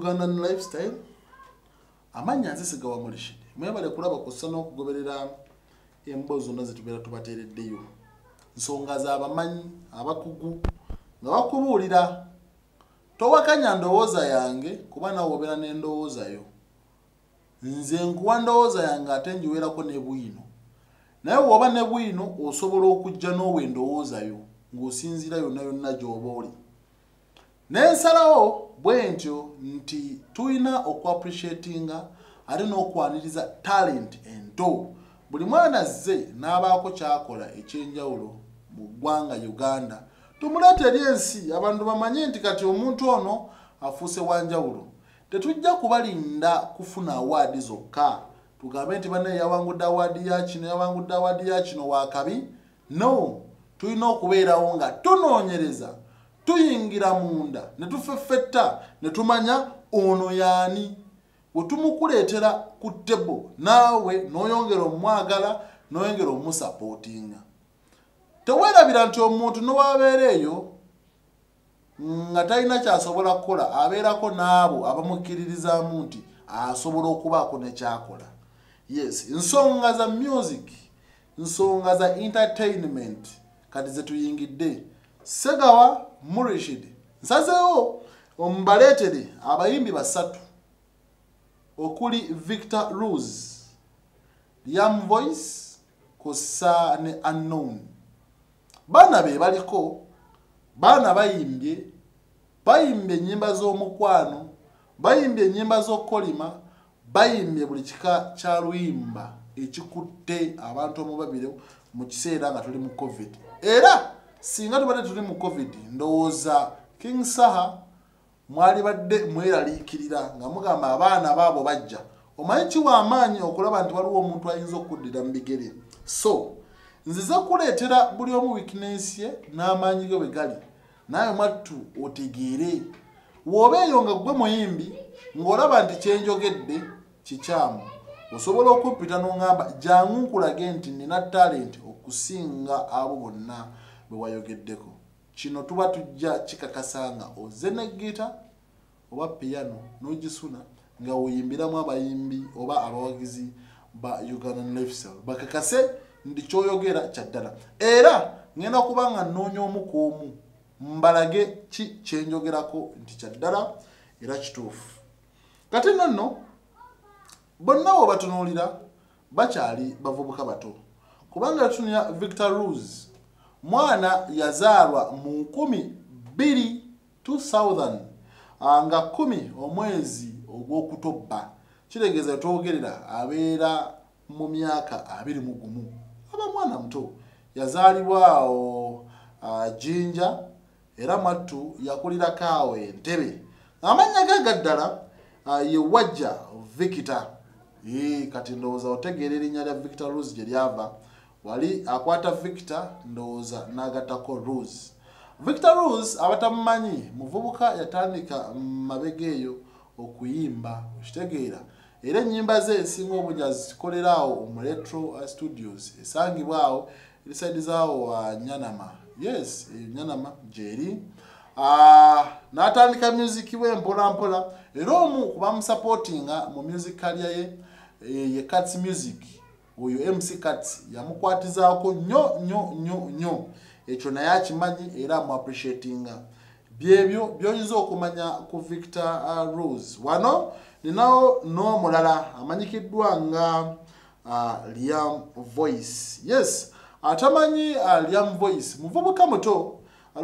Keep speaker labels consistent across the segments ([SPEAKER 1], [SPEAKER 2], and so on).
[SPEAKER 1] Ugandan lifestyle amanya nzisigawa mulishide mwebale kulaba kusana okugoberera embozo nazitubera tubatereddeyo nsonga za abamanyi abakugu nga bakubulira towakanya ndowooza yange kuba nawe obera n'endowooza yo nze nkuwa ndowooza yange ate njiwerako ne bwino naye woba ne bwino osobola okujja n'owe ndowooza yo ng'osinzira yonna yonna gy'oba oli n'ensalawo bwe ntyo nti tulina okwapreciatinga ate n'okwaniriza talent ento buli mwana azze n'abaako kyakola ekyenjawulo mu ggwanga Uganda tumuleetera ensi abantu bamanye nti kati omuntu ono afuuse wanjawulo tetujja kubalinda kufuna awaadi zokka tugambe nti banne yawangudde awaadi ya kino yawangudde awaadi ya kino wakabi no tulina okubeerawo nga tunoonyereza tuyingira munda ne tufeffetta ne tumanya ono yaani wetumukuleetera ku tebo naawe n'oyongera omwagala n'oyongera omusapootinga teweerabira nti omuntu n'owabeera eyo nga talina kyasobola kukola abeerako n'abo abamukkiririzaamu nti asobola okubaako nekyakola yes nsonga za music nsonga za entertainment kati zetuyingidde Segawa Murishid nsazeewo ombaleetere abayimbi basatu okuli Victor Rose Liam Voice kosa ne Unknown bana be baliko bana bayimbye ennyimba z'omukwano bayimbye ennyimba z'okkolima bayimbye buli kika kya luyimba ekikutte abantu omubabire mu kiseera nga tuli mu covid era singa tubadde tuli mu covid ndowooza King Saha mwali badde mweraliikirira nga mugamba abaana baabo bajja omanyi kiwa amaanyi okulaba nti waliwo omuntu ayinza okuddira mu bigere so nziza kuleetera buli omu weakness ye n'amaanyi ge bwe gali naye mwattu otegeere w'obeeyo nga gwe muyimbi ng'olaba nti kyenjogedde kikyamu osobola okuppita n'oŋŋamba jangu nkulage nti nina talent okusinga abo bonna bwe wayogeddeko kino tuba tujja kikakasa nga ozze ne gita oba piano n'ogisuna nga weeyimbiramu abayimbi oba abawagizi ba Ugandan lifestyle bakakase ndi kyoyogera kyaddala era ngenda kuba nga nnoonya omu ku omu mbalage ki kyenjogerako nti kyaddala era kituufu kati nno bonna bo batunuulira bakyali bavubuka bato kubanga tunya Victor Rose mwana yazaalwa mu 2000 nga 10 omwezi ogw'Okutobba kiregeeza twogerera abeera mu myaka 21 aba mwana muto yazaalibwawo Jinja era mwattu yakulira kaawe Entebbe amannya ge gaddala ye Wajja Victor kati ndowooza otegeera erinnya lya Victor Rose gye lyava wali akwata Victor ndowooza n'agattako Rose Victor Rose abatamumanyi muvubuka yatandika mabega eyo okuyimba okitegeera era ennyimba ze esinga obungi azikolerawo mu Retro Studios esangibwawo erisaidi zaawo Nyanama yes Nyanama gyeri n'atandika music we mpola mpola era omu kubamusupportinga mu music career ye Cats Music oyo MC Cats yamukwatizaako nnyo ekyo naye akimanyi era mu appreciatinga byebyo by'oyinza okumanya ku Victor Rose wano ninawo n'omulala amanyikiddwa nga Liam Voice yes atamanyi Liam Voice muvubuka muto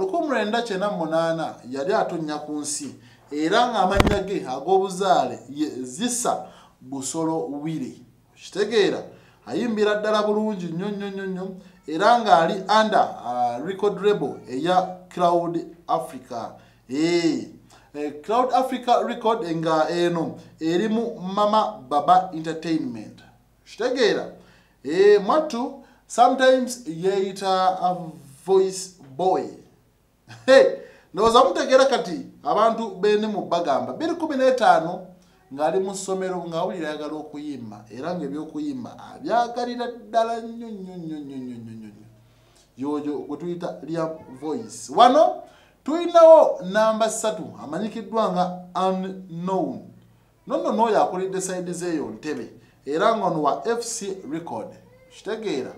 [SPEAKER 1] 1998 yali atonnya ku nsi era ng'amannya ge ag'obuzaale zisa Busolo Wile kitegeera ayimbira ddala bulungi nnyo era ng'ali under record label eya Cloud Africa Cloud Africa record nga eno erimu Mama Baba Entertainment kitegeera mwattu sometimes yeeyita a voice boy ndowooza mutegeera kati abantu bene mu bagamba 2015 ng'ali mu ssomero ng'awulira ayagala okuyimba era ng'ebyokuyimba abyagalira ddala nnyo yoyo gwe tuyita Liam Voice wano Tuyinawo namba 3 amanyikiddwa nga Unknown. Nono yakolidde side zeeyo Ntebe era ngono wa FC Record. Kitegeera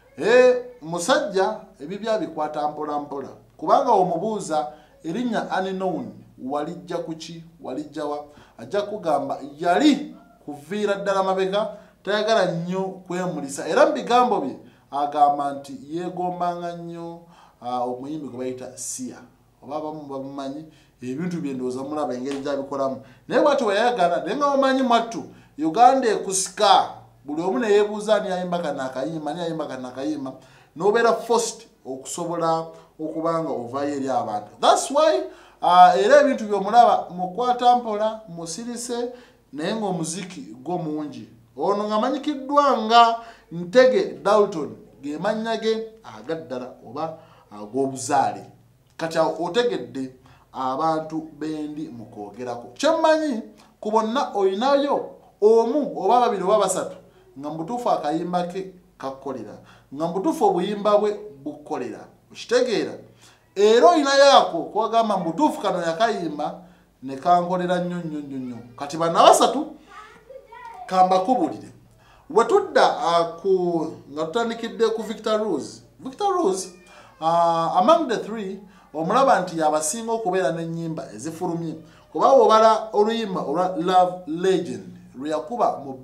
[SPEAKER 1] musajja ebibya bikwata mpola mpola kubanga omubuuza erinnya Unknown walijja kuki walijjawa ajja kugamba yali kuviira ddala mabega tayagala nnyo kwemulisa era bigambo bye agamba nti yeegombanga nnyo omuyimbi gwe bayita Sia oba abamu bamumanyi ebintu bye ndowooza mulaba engeri gy'abikolamu naye bw'ati weyayagala naye nga bamanyi mwattu Uganda ekusika buli omu ne yeebuuza ani ayimba kano akayimba ani ayimba kano akayimba n'obeera forced okusobola okubanga ovaayo eri abantu. That's why era ebintu by'omulaba mukwata mpola musirise naye ng'omuziki gwo mungi. Ono ng'amanyikiddwa nga Ntege Dalton ge mannya ge agaddala oba ag'obuzaale. Kati otegedde abantu bendi mu kwogerako. Kye mmanyi ku bonna oyinayo omu oba babiri oba basatu nga mbutuufu akayimba ke kakolera nga mbutuufu obuyimba bwe bukolera. Okitegeera era oyinayo ako kwagamba mbutuufu kano yakayimba ne kankolera nnyo nnyo nnyo. Kati bana basatu kambakubulire wetudda nga tutandikidde ku Victor Rose. Victor Rose among the three omulaba nti yabasinga okubeera n'ennyimba ezifulumye kuba wobala oluyimba olwa Love Legend lwe yakuba mu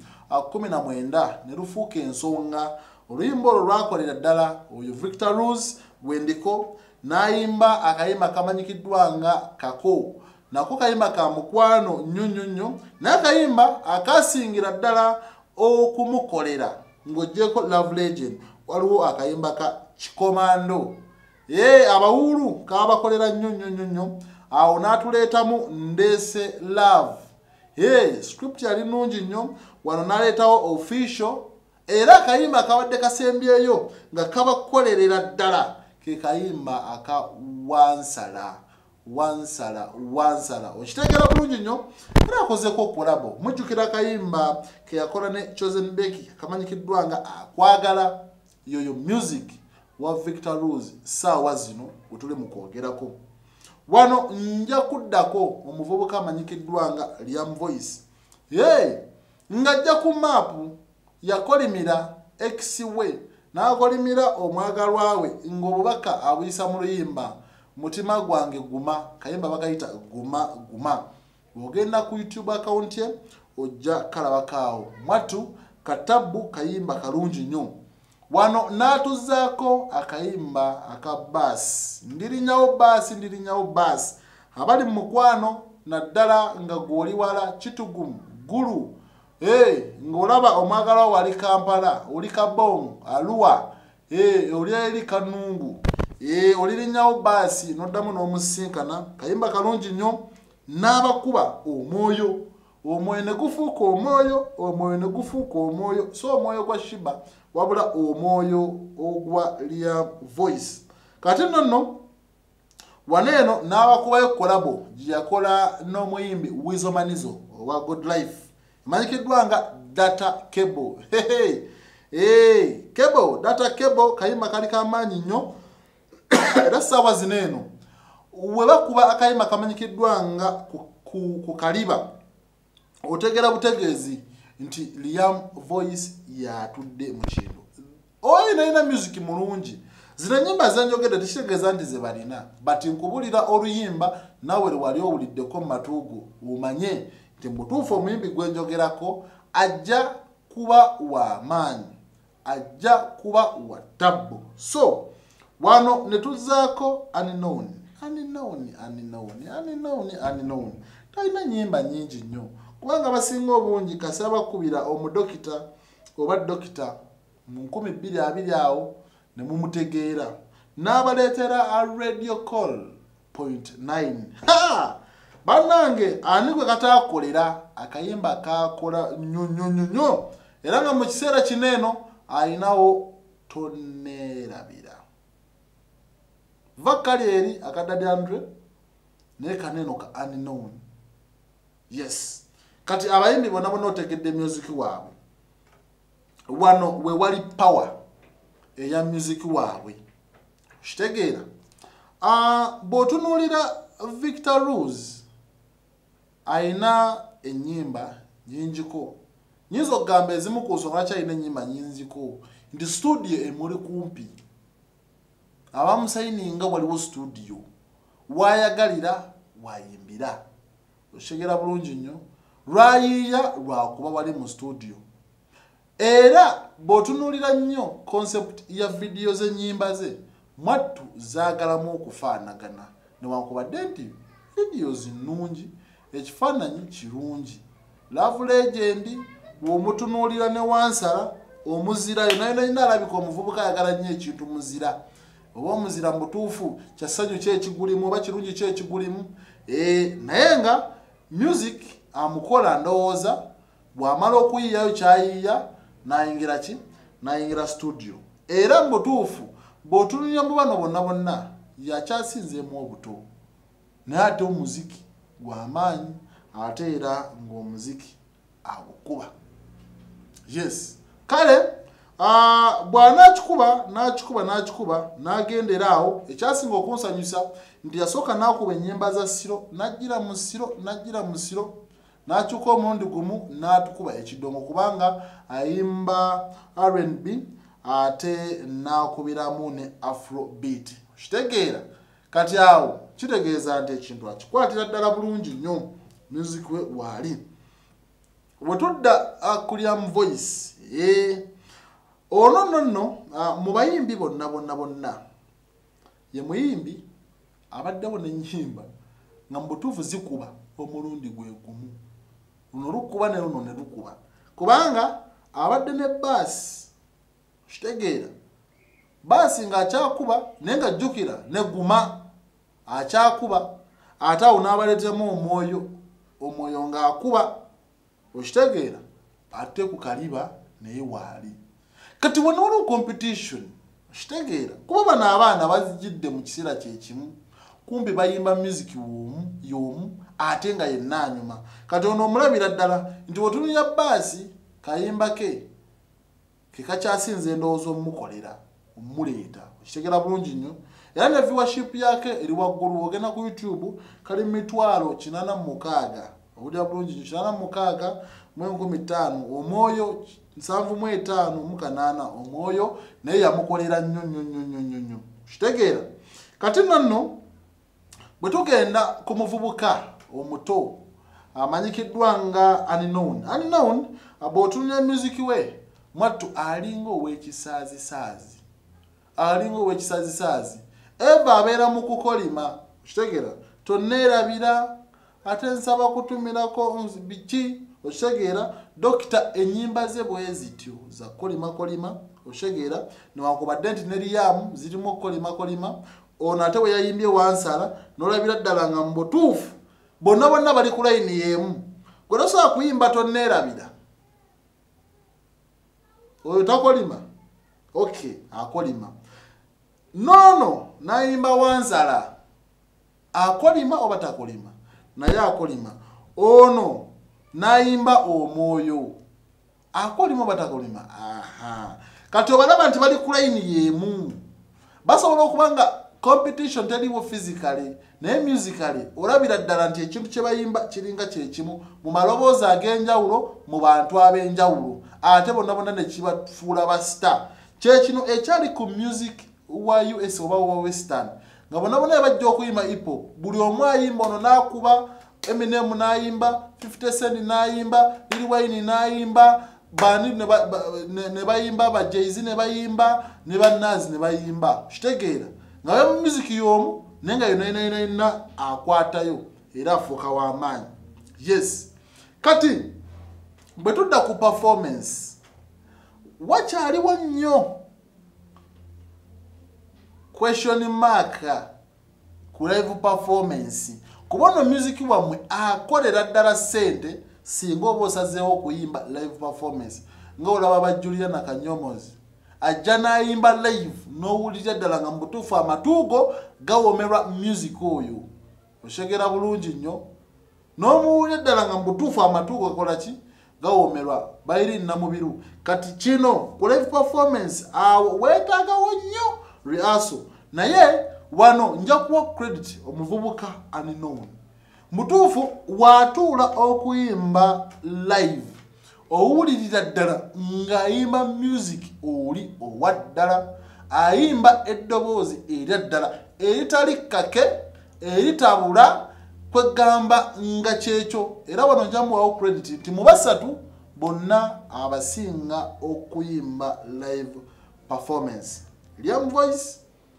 [SPEAKER 1] 2019 ne lufuuka ensonga. Oluyimba olwo lwakolera ddala oyo Victor Rose Bwendiko n'ayimba akayimba kamanyikiddwa nga Kako. Nako kayimba ka mukwano nnyo nnyo nnyo naye akayimba akasingira ddala okumukolera ng'oggyeko Love Legend waliwo akayimba ka Kikomando. Abawulu kabakolera nnyo nnyo nnyo nnyo awo n'atuleetamu Ndeese Love. Script yali nnungi nnyo wano n'aleetawo Official era akayimba akabadde kasembyeyo nga kabakolerera ddala ke kayimba aka Wansala. Okitegeera bulungi nnyo era akozeeko kolabo. Mujjukira akayimba ke yakola ne Chosen Becky kamanyikiddwa nga Akwagala. Yoyo music wa Victor Rose saawa zino utule mu kwogerako. Wano nja kuddako omuvubuka amanyikiddwa nga Liam Voice. Ng'ajja ku maapu yakolimira ex-we n'akolimira omwagalwa we ng'obubaka abuyisa mu luyimba mutima gwange guma kayimba bakayita guma. Ogenda ku YouTube account ye ojja kalabakaawo mwattu Katabu kayimba kalungi nnyo. Wano n'atuzaako akayimba aka Baasi. Ndirinyawo baasi abali mu mukwano naddala nga gwoli wala kitugumu gulu ng'olaba omwagala wali Kampala oli Kabong Arua oli eri Kanungu olirinyawo Baasi n'oddamu n'omusinkana kayimba kalungi nnyo n'abakuba omwoyo ne gufuuka omwoyo so omwoyo gwa Shiba wabula omwoyo ogwa Liam Voice. Kati nno waneeno n'abakubayo kolabo gye yakola n'omuyimbi Wizo Manizo owa Good Life manyikiddwa nga Data Cable. Cable Data Cable kayimba kali kamaanyi nnyo era saawa zino eno we bakuba akayimba kamanyikiddwa nga ku kaliba otegera butegeezi nti Liam Voice yatudde mu kintu. Oyina music mulungi zino nnyimba zanjogedde tekitegeeza nti ze balina but nkubulira oluyimba nawe wali owuliddeko mu matuugo umanye nti mutuufu omuyimbi gwenjogerako ajja kuba wa maanyi ajja kuba wa tabbu. So wano ne tuzaako Unknown talina nnyimba nnyingi nnyo kubanga basinga obungi kasaba kubira omudokita oba dokita mu 2020 awo ne mumutegeera n'abaleetera a radio call .9 bannange ani gwe kataakolera akayimba kakola nnyo era nga mu kiseera kineeno ayinawo Toneerabira vakali eri akadadi Andre naye kaneeno ka Unknown. Yes kati abayimbi bonna otegedde music waabwe wano we wali power eya music waabwe. Kitegeera Bw'otunuulira Victor Rose ayina ennyimba nnyingiko. Nyinza okugamba ezimu ku nsonga lwaki alina ennyimba nnyingiko nti studio emuli kumpi. Abamusayininga waliwo studio. Waayagalira waayimbira. Oshegera bulungi nnyo. Lwayiiya lwakuba wali mu studio. Era bw'otunuulira nnyo concept ya video z'ennyimba ze mwattu zaagalamu okufaanagana newankubadde nti videos nnungi, ekifaananyi kirungi. Love Legend bw'omutunuulira ne Wansala omuzira yonna alabika omuvubuka ayagala nnyo ekintu muzira. Oba omuzira mu butuufu kyasanyu ki ekigulimu oba kirungi ki ekigulimu. Naye nga music amukola ndowooza bw'amala okuyiiyayo kyayiiya n'ayingira ki? N'ayingira studio. Era mu butuufu bw'otunuulira mu bano bonna yakyasinzeemu obuto. Naye ate omuziki gw'amaanyi ate era ng'omuziki agukuba. Yes. Kale bw'anaakikuba n'agendera awo, ekyasinga okunsanyusa nti yasooka n'akuba ennyimba za Siro n'ajjira mu Siro n'akyuka omulundi gumu n'atukuba ekidongo kubanga ayimba R&B ate n'akubiramu ne Afrobeat. Kitegeera kati awo kitegeeza nti ekintu akikwatira ddala bulungi nnyo music we waali. Bwe tudda Kuliam Voice ono nno mu bayimbi bonna ye muyimbi abaddewo n'ennyimba nga mu butuufu zikuba omulundi gwe gumu. Luno lukuba ne luno ne lukuba kubanga abadde ne baasi. Kitegeera baasi ng'akyakuba naye nga jjukira ne guma akyakuba ate awo n'abaleetemu omwoyo ng'akuba. Okitegeera ate ku kaliba naye waali. Kati wano waliwo competition. Okitegeera kuba bano abaana bazijjidde mu kiseera kyekimu kumbi bayimba music y'omu ate nga yenna anyuma. Kati ono omulabira ddala nti bw'otunuulira baasi kayimba ke kakyasinze endowooza omukolera omuleeta. Okitegeera bulungi nnyo. Era ne viewership yake eri waggulu. Ogenda ku YouTube kali 486. Owulira bulungi nnyo 486 mu 1500 omwoyo 755 omwoyo naye yamukolera nnyo. Kitegeera kati nno bwe tugenda ku muvubuka omuto amanyikiddwa nga Unknown bw'otunuulira music we mwattu alinga ow'ekisaazi. Eva abeera mu kukolima. Okitegeera tonneerabira ate nsaba kutumirako biki. Okitegeera Dokita ennyimba ze bwe zityo za kolima. Okitegeera newankubadde nti ne Liam zirimu okukolima. Ono ate we yayimbye Wansala n'olabira ddala nga mu butuufu bonna bali ku layini y'emu. Gwe tosobola kuyimba tonneerabira. Oyo takolima? Okay, akolima. Nono n'ayimba Wansala akolima oba takolima? Naye akolima. Ono n'ayimba Omwoyo akolima oba takolima? Kati obalaba nti bali ku layini y'emu. Basobola okuba nga competition teriwo physically naye musically olabira ddala nti ekintu kye bayimba kiringa kyekimu mu maloboozi ag'enjawulo mu bantu ab'enjawulo ate bonna ne kibafuula ba star. Kyekino ekyali ku music wa US oba wa Western nga bonna bajja okuyimba hip hop. Buli omu ayimba, ono n'akuba, Eminem n'ayimba, 50 Cent n'ayimba, Lil Wayne n'ayimba, Bani ne bayimba, ba Jay-Z ne bayimba, ne ba Nas ne bayimba. Kitegeera nga mu music y'omu nenga yonna akwatayo era afuuka w'amaanyi. Yes. Kati bwe tudda ku performance wakyaliwo nnyo question mark ku live performance kubona music wamwe akolera ddala ssente singa oba osazeewo okuyimba live performance nga olaba ba Juliana Kanyomozi ajja n'ayimba live n'owulira ddala nga mu butuufu amatuugo gawomerwa music oyo. Oshegera bulungi nnyo n'omuwulira ddala nga mu butuufu amatuugo gakola ki? Gawomerwa bayiri namubiru. Kati kino ku live performance awo weetaagawo nnyo rehearsal naye wano nja kuwa credit omuvubuka Unknown. Mutuufu watuula okuyimba live owulirira ddala ng'ayimba music oli owa ddala, ayimba eddoboozi erya ddala eritali kkake eritabula kwegamba nga kyekyo. Era wano nja muwawo credit nti mu basatu bonna abasinga okuyimba live performance. Liam Voice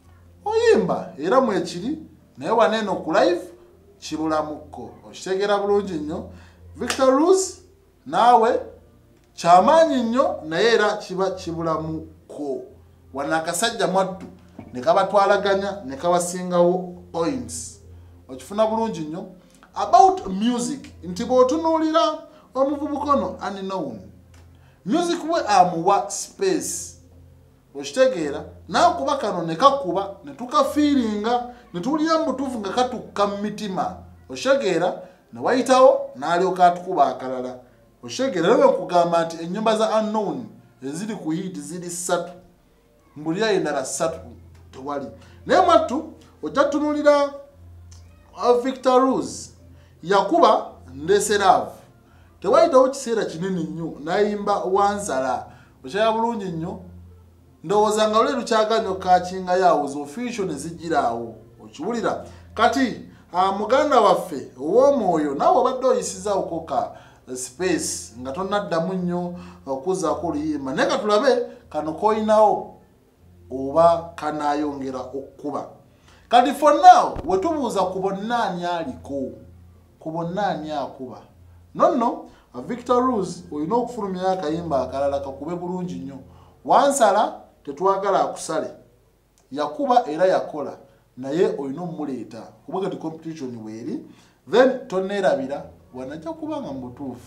[SPEAKER 1] oyimba era mwekiri naye waneeno ku live kibulamuko, okitegera bulungi nnyo. Victor Rose naawe kyamaanyi nnyo naye era kiba kibulamuko. Wano akasajja mwaddu ne kabatwalaganya ne kabasingawo points, okifuna bulungi nnyo. About music nti bw'otunuulira omuvubuka ono Unknown, music we amuwa space, okitegeera naawe kuba kano ne kakuba ne tukafiiringa ne tuwulira mu butuufu nga katukka mu mitima, okitegeera ne wayitawo n'alyoka atukuba akalala, okitegeera. Era nkugamba nti ennyumba za Unknown eziri ku hit ziri 3, mbulira endala 3 tewali. Naye mwattu ojja tunuulira Victor Rose yakuba Ndeseraavu, tewayitawo kiseera kinene nnyo n'ayimba Wansala, okyaya bulungi nnyo. Ndowooza nga lwe lukyaganya okakinga yawo official ne zijiraawo, okiwulira. Kati muganda waffe ow'omwoyo naawe obadde oyisizaawo ka space nga tonnaddamu nnyo okuzaako oluyimba, naye ka tulabe kano koyinawo oba kanaayongera okukuba. Kati for now wetubuuza ku bonna ani aliko, ku bonna ani akuba. Nonno Victor Rose olina okufulumya akayimba akalala kakube bulungi nnyo. Wansala tetwagala akusale, yakuba era yakola, naye olina omuleeta kuba kati competition weeri, then tonneerabira wanajja kubanga mu butuufu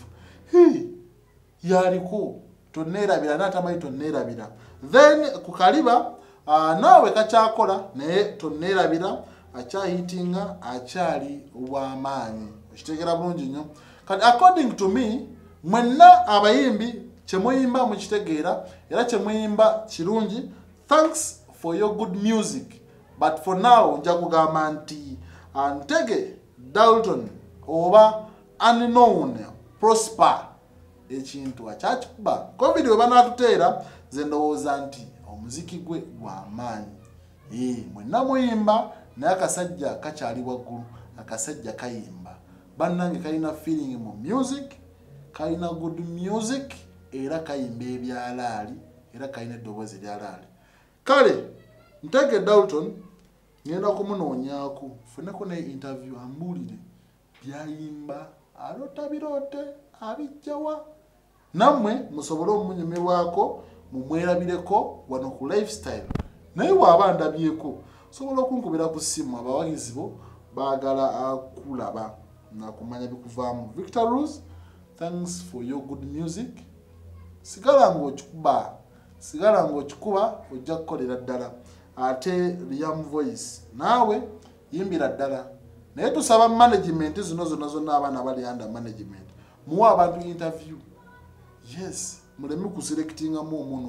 [SPEAKER 1] yaliko tonneerabira n'atamanyi tonneerabira. Then ku kaliba naawe kacyakola naye tonneerabira, akyahitinga akyali w'amaanyi, okitegera bulungi nnyo. Kati according to me mwenna abayimbi kyemuyimba mukitegeera era kyemuyimba kirungi. Thanks for your good music, but for now nja kugamba nti Ntege Dalton oba Unknown Prosper ekintu akyakikuba covid we banaatuteera ze ndowooza nti omuziki gwe gw'amaanyi. Mwenna muyimba naye akasajja kakyali waggulu, akasajja kayimba bannange kalina feeling mu music, kalina good music era kayimba ebyalaali era kalina eddoboozi eryalaali. Kale Ntege Dalton ngenda kumunoonyaako funeko naye interview ambuulire byayimba alota biroote abijjawa, nammwe musobole omunyumirwako mumwerabireko wano ku lifestyle. Naye bw'aba ndabyeko sobola okunkubira ku ssimu abawagizi bo baagala akulaba nakumanya bikuvaamu. Victor Rose, thanks for your good music. Sigala ng'okikuba, sigala ng'okikuba ojja kukolera ddala. Ate Liam Voice naawe yimbira ddala, naye tusaba management zino zonna abaana bali under management muwa abantu interview. Yes, muleme kuselectinga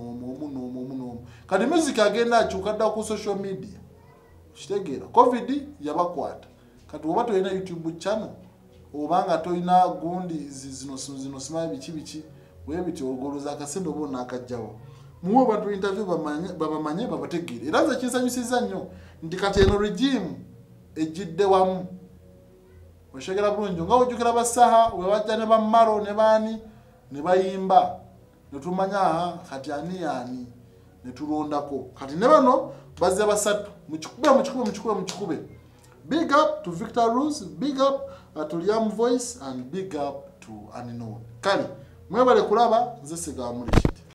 [SPEAKER 1] omu. Kati music agenda akyuka dda ku social media, kitegeera covid yabakwata. Kati oba toyina YouTube channel obanga toyina gundi zino simanyi biki webiti ogoloza akasendo bona akajjawo, muwe abantu interview babamanye babategeere. Era nze kinsanyusiza nnyo nti kati eno regime ejjidde wamu, oshegera bulungi nga ojjukira basaha we bajja ne bammaro ne baani ne bayimba ne tumanya kati ani ne tulondako. Kati ne bano bazze basatu mukikube. Big up to Victor Rose, big up to Liam Voice, and big up to Unknown. Kali mwebale kulaba nze sigamuli kiti.